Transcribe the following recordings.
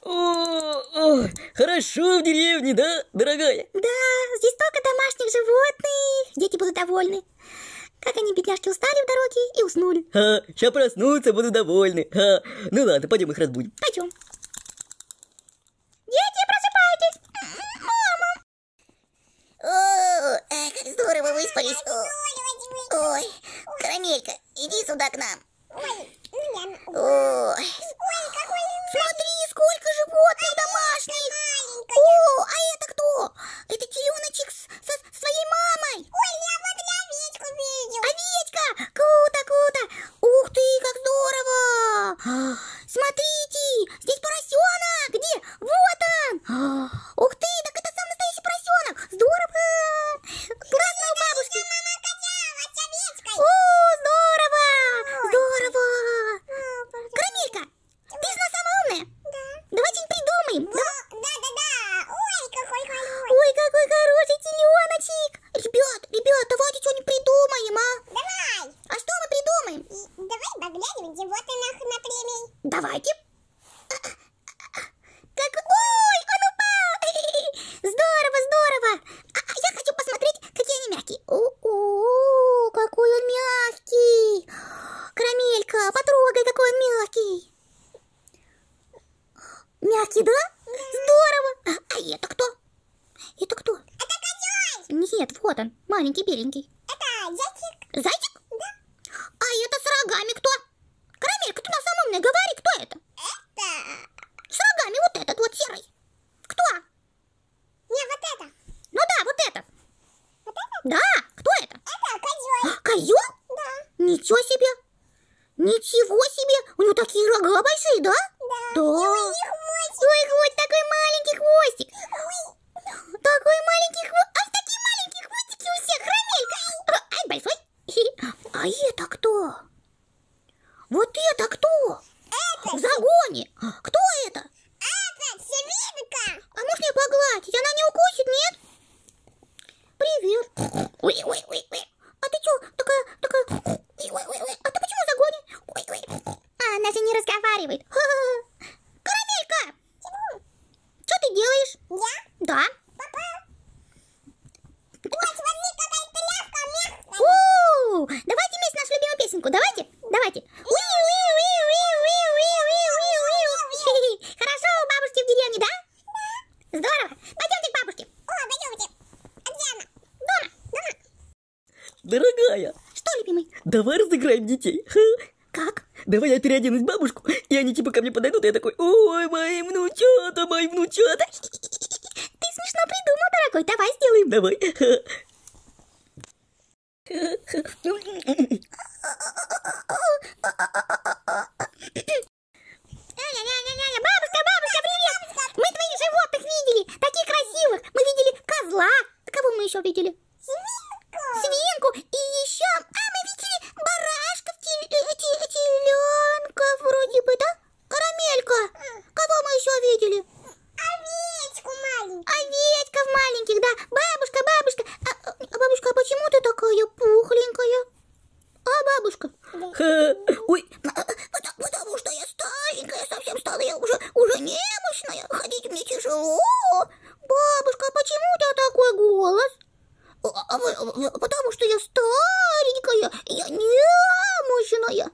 Хорошо в деревне, да, дорогая? Да, здесь столько домашних животных. Дети будут довольны. Как они, бедняжки, устали в дороге и уснули. Сейчас проснутся, будут довольны. Ну ладно, пойдем их разбудим. Пойдем. Дети, просыпайтесь. Мама. Как здорово выспались. Ой, Карамелька, иди сюда к нам. Ой, смотри, сколько животных домашних. А это кто? Это теленочек со своей мамой. Ой, я вот овечку видел. Овечка, круто. Ух ты, как здорово. Смотрите, здесь поросенок. Где? Вот он. Ух ты, так это сам настоящий поросенок. Здорово. Классно у бабушки. О, здорово. Карамелька, ты же нас самая умная. Да. Давайте придумаем. Ой, какой хороший теленочек. Ребят, давайте что-нибудь придумаем, а? Давай. А что мы придумаем? Давай поглядим животных на племя. Давайте. Ой, он упал. Здорово. Я хочу посмотреть, какие они мягкие. О, какой он мягкий. Карамелька, потрогай, какой он мягкий. Мягкий, да? Здорово. А это кто? Это кто? Это козёл. Нет, вот он, маленький, беленький. Это зайчик. Зайчик? Да. А это с рогами кто? Карамелька, ты на самом деле говори, кто это? Это... С рогами вот этот вот серый. Кто? Не, вот это. Ну да, вот это. Вот это? Да, кто это? Это козёл. Козёл? Да. Ничего себе. У него такие рога большие, да? Да. Ой, вот такой маленький хвостик. Такой маленький хвостик. Ай, такие маленькие хвостики у всех. Карамелька. Ай, большой. А это кто? Вот это кто? Это в загоне. Кто это? Это свинка. А можно ее погладить? Она не укусит, нет? Привет. Ой. А ты что, такая... Ой. А ты почему в загоне? Ой. А, она же не разговаривает. Карамелька! Что ты делаешь? Я? Да. Папа. Ой, смотри, какая тряпка мягкая. Давайте вместе нашу любимую песенку. Давайте. Хорошо у бабушки в деревне, да? Да. Здорово. Пойдемте к бабушке. Пойдемте. А где она? Дома. Дорогая. Что, любимый? Давай разыграем детей. Как? Давай я переоденусь в бабушку, и они типа ко мне подойдут, и я такой: ой, мои внучата. Ты смешно придумал, дорогой. Давай сделаем. Давай. Бабушка, привет! Мы твоих животных видели, таких красивых. Мы видели козла. Кого мы еще видели? Свинку. И еще... мы видели барашков, теленков вроде бы, да? Карамелька. Кого мы еще видели? Овечку маленькую. Овечков маленьких, да. Бабушка. Бабушка, а почему ты такая пухленькая? А, бабушка? Ой. Потому что я старенькая, совсем стала, я уже немощная, ходить мне тяжело. Бабушка, а почему у тебя такой голос? Потому что я старенькая, я немощная.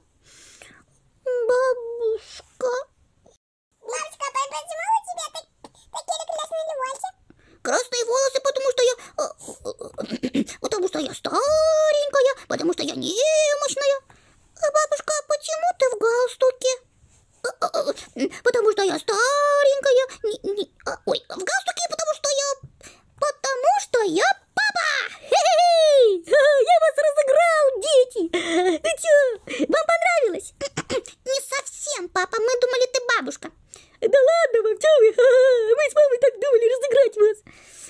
Бабушка. Бабушка, почему у тебя такие красные волосы? Красные волосы, потому что я старенькая, потому что я немощная. Бабушка, почему ты в галстуке? Потому что я старенькая. В галстуке, потому что я папа. Я вас разыграл, дети. Ну что, вам понравилось? Не совсем, папа, мы думали, ты бабушка. Да ладно вам, что вы? Мы с мамой так думали разыграть вас.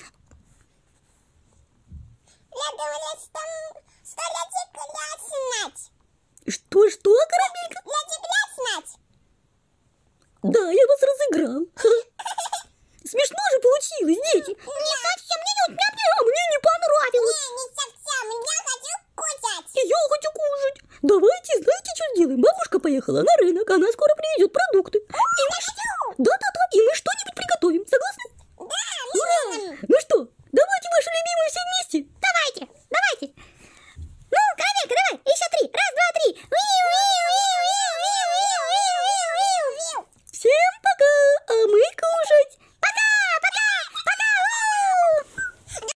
Я думала, что я тебя знать. Что, Карамелька? Я тебя знать. Да, я вас разыграл. Смешно же получилось, дети. Не совсем, Мне не понравилось. не совсем, я хочу кушать. И я хочу кушать. Давайте, знаете, что сделаем? Бабушка поехала на рынок, она скоро привезет продукты. И мы... Да. и мы что